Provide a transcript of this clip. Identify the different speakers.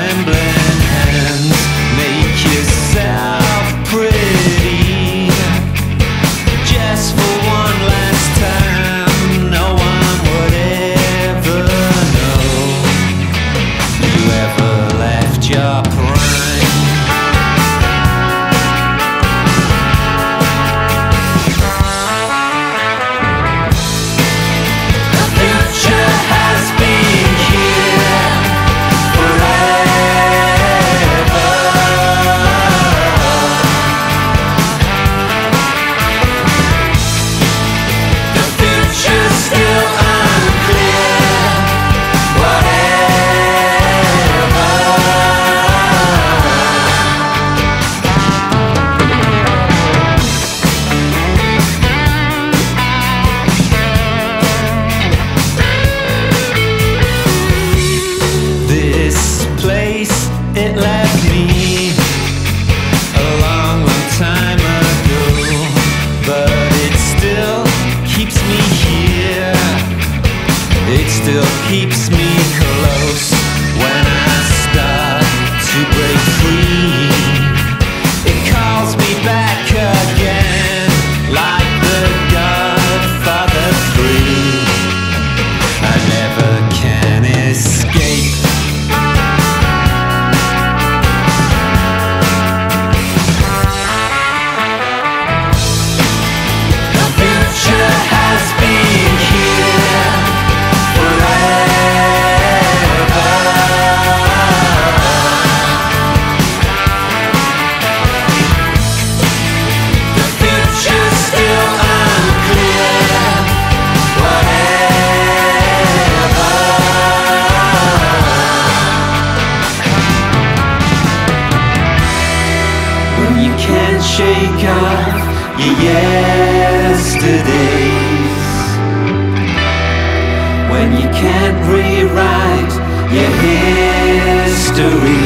Speaker 1: trembling hands, make yourself pretty, just for one last time. No one would ever know you ever left your prime. The future has been here forever. The future's still unclear. This place, it left me a long, long time ago, but it still keeps me here. It still keeps me close when I start to break free. It calls me back again, like the Godfather 3. I never can escape. The future has been here forever. The future's still unclear. When you can't shake off your yesterdays, when you can't rewrite your history,